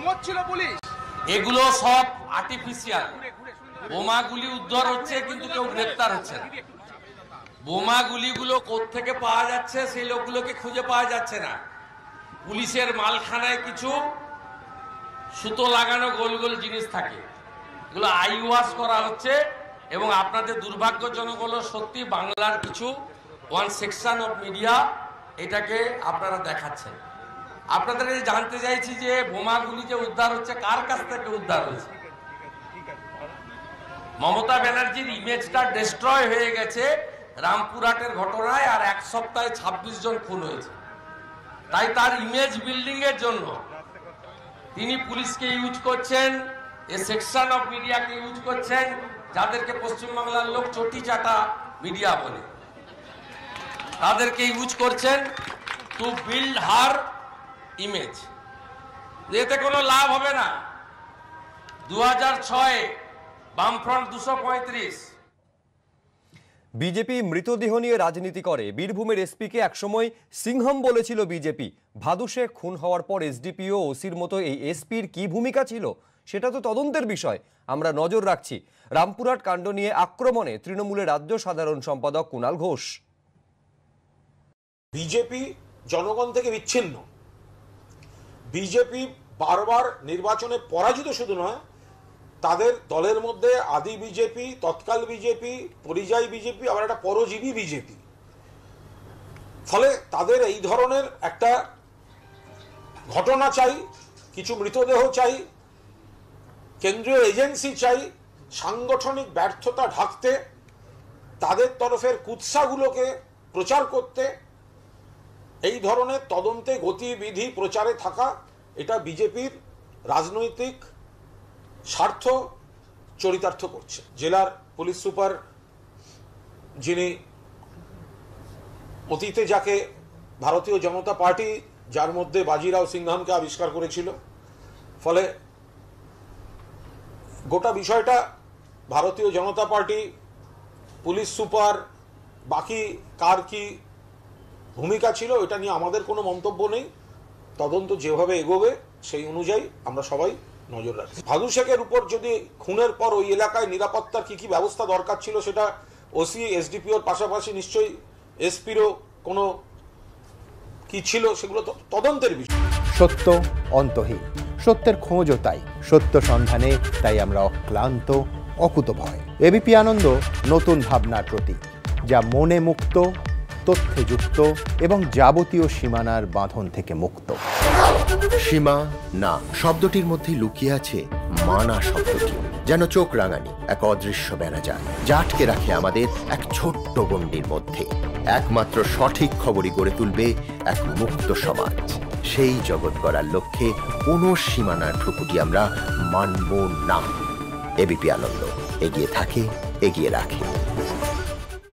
ঘুমোচ্ছিল police. এগুলো সব artificial. বোমাগুলি উদ্ধার হচ্ছে কিন্তু কেউ গ্রেপ্তার হচ্ছে না। বোমাগুলিগুলো কোত্থেকে পাওয়া যাচ্ছে সেই লোকগুলোকে খুঁজে পাওয়া যাচ্ছে না। পুলিশের মালখানায় কিছু সুতো লাগানো গোল গোল জিনিস থাকে, এগুলো আই ওয়াশ করা হচ্ছে। এবং আপনাদের দুর্ভাগ্যজনক হলো সত্যি বাংলার কিছু ওয়ান সেকশন অফ মিডিয়া এটাকে আপনারা দেখাচ্ছেন। আপনাদের জানতে চাইছি যে বোমাগুলি যে উদ্ধার হচ্ছে কার কাছ থেকে উদ্ধার হয়েছে। মমতা ব্যানার্জির ইমেজটা ডিস্ট্রয় হয়ে গেছে রামপুরহাটের ঘটনায়, আর এক সপ্তাহে 26 জন খুন হয়েছে। তাই তার ইমেজ বিল্ডিং এর জন্য তিনি পুলিশকে ইউজ করছেন, এ সেকশন অফ মিডিয়াকে ইউজ করছেন, যাদেরকে পশ্চিমবাংলার লোক চটি চাটা মিডিয়া বলে, তাদেরকে ইউজ করছেন টু বিল্ড হার ইমেজ। এতে কোনো লাভ হবে না। 2006 বামফ্রন্ট 235। বিজেপি মৃতদেহ নিয়ে রাজনীতি করে। বীরভূমের এসপিকে একসময় সিংহম বলেছিল বিজেপি। ভাদুশে খুন হওয়ার পর এসডিপিও ওসির মতো এই এসপির কি ভূমিকা ছিল সেটা তো তদন্তের বিষয়। আমরা নজর রাখছি। রামপুরহাট কাণ্ড নিয়ে আক্রমণে তৃণমূলের রাজ্য সাধারণ সম্পাদক কুণাল ঘোষ। বিজেপি জনগণ থেকে বিচ্ছিন্ন। বিজেপি বারবার নির্বাচনে পরাজিত শুধু নয়, তাদের দলের মধ্যে আদি বিজেপি, তৎকাল বিজেপি, পরিযায়ী বিজেপি, আবার একটা পরজীবী বিজেপি। ফলে তাদের এই ধরনের একটা ঘটনা চাই, কিছু মৃতদেহ চাই, কেন্দ্রীয় এজেন্সি চাই, সাংগঠনিক ব্যর্থতা ঢাকতে, তাদের তরফের কুৎসাগুলোকে প্রচার করতে, এই ধরনের তদন্তে গতিবিধি প্রচারে থাকা, এটা বিজেপির রাজনৈতিক স্বার্থ চরিতার্থ করছে। জেলার পুলিশ সুপার, যিনি অতীতে যাকে ভারতীয় জনতা পার্টি, যার মধ্যে বাজিরাও সিংহামকে আবিষ্কার করেছিল, ফলে গোটা বিষয়টা ভারতীয় জনতা পার্টি, পুলিশ সুপার, বাকি কার কি ভূমিকা ছিল এটা নিয়ে আমাদের কোনো মন্তব্য নেই। তদন্ত যেভাবে এগোবে সেই অনুযায়ী আমরা সবাই নজর রাখছি। ভাদু শেখের উপর যদি খুনের পর ওই এলাকায় নিরাপত্তার কি কি ব্যবস্থা দরকার ছিল সেটা ওসি, এসডিপিওর পাশাপাশি নিশ্চয়ই এসপিরও কোনো কি ছিল সেগুলো তদন্তের বিষয়। সত্য অন্তহীন, সত্যের খোঁজও তাই, সত্য সন্ধানে তাই আমরা অক্লান্ত, অকুতভয়। এবিপি আনন্দ নতুন ভাবনার প্রতীক, যা মনে মুক্ত, তথ্যে যুক্ত এবং যাবতীয় সীমানার বাঁধন থেকে মুক্ত। সীমা না শব্দটির মধ্যে লুকিয়ে আছে মানা শব্দটি, যেন চোখ রাঙানি এক অদৃশ্য বেড়াজাল, যা আটকে রাখে আমাদের এক ছোট্ট গণ্ডির মধ্যে। একমাত্র সঠিক খবরই গড়ে তুলবে এক মুক্ত সমাজ। সেই জগৎ গড়ার লক্ষ্যে কোনো সীমানার ঠুকুটি আমরা মানব না। এবিপি আনন্দ এগিয়ে থাকে, এগিয়ে রাখে।